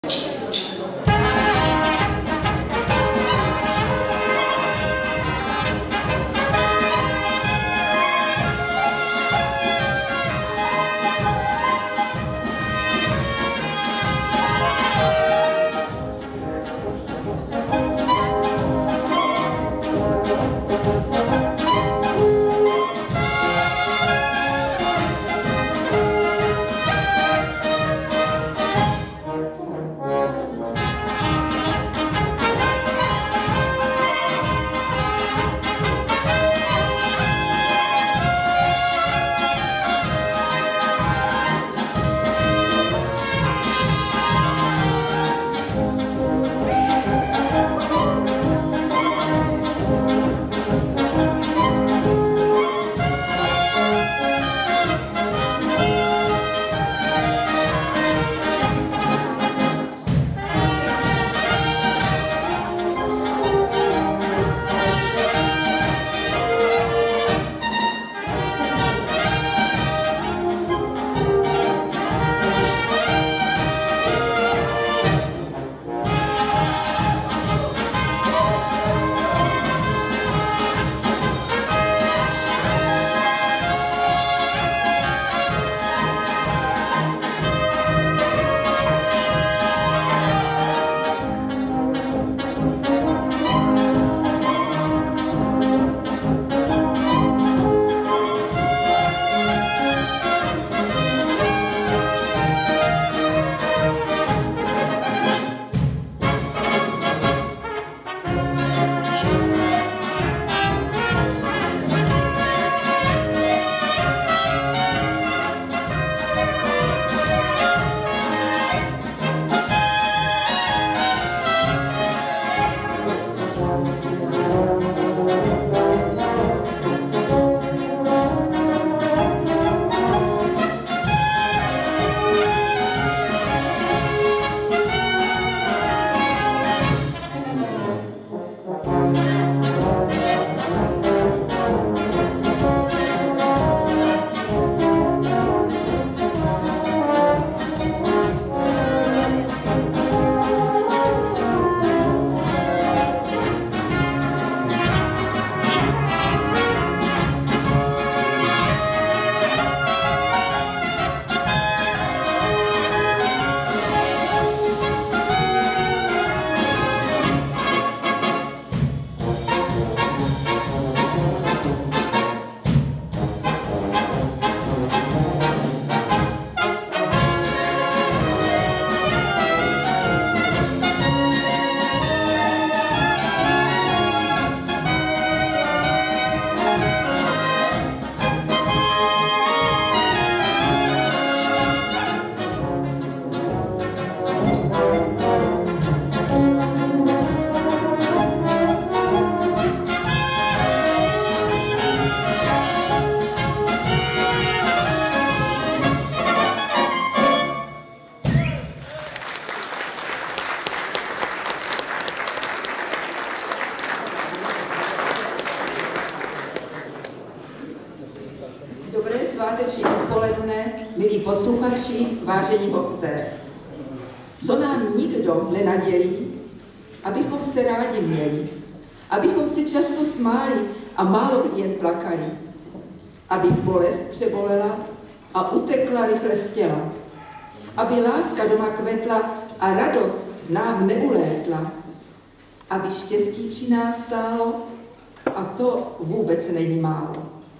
Sváteční odpoledne, milí posluchači, vážení hosté. Co nám nikdo nenadělí, abychom se rádi měli, abychom si často smáli a málo kdy jen plakali, aby bolest přebolela a utekla rychle z těla, aby láska doma kvetla a radost nám neulétla, aby štěstí při nás stálo, a to vůbec není málo.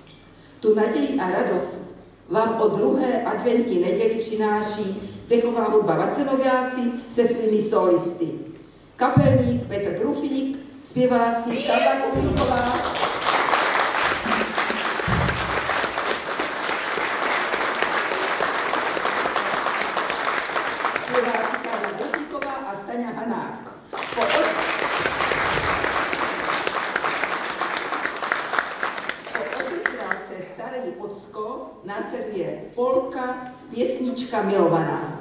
Tu naději a radost vám o druhé adventní neděli přináší dechová hudba Vacenoviáci se svými solisty. Kapelník Petr Krufík, zpěváci Karla Krufíková, zpěváci Karla Krufíková a Staňa Hanák. Po orchestrálce Starý Ocko následuje polka Pěsnička milovaná.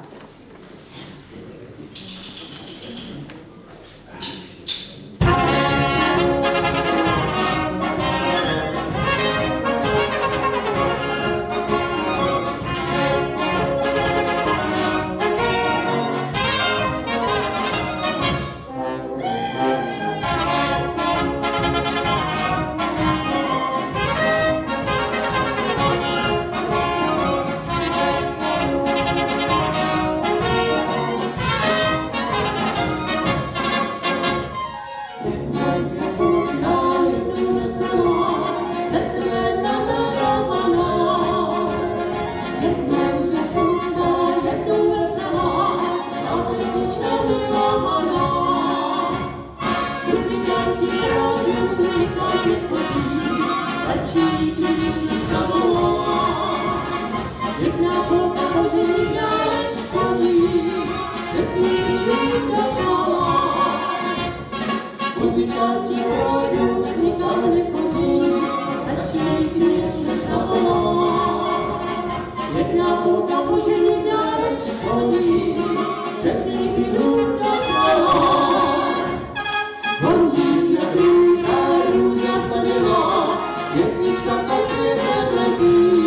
básnička milovaná. Muzikanti hraju, čeká, že chodí, stačí, když zavolá. Pěkná polka kožených dáleš chodí, přeci dokola. Muzikanti hraju, nikam nechodí, stačí, když zavolá. Pěkná polka kožených dáleš chodí, přeci dokola. Voní jak růža, růža saděná, pěsnička, co světem letí.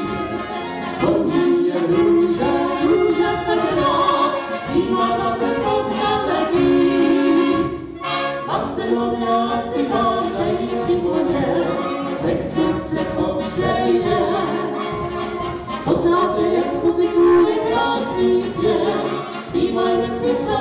Voní jak růža, růža saděná, zpívá za ten postavetí. Barcelonáci vám dají živoně, tak srdce popřeje. Poznáte, jak z muziků je krásný svět, zpívajme si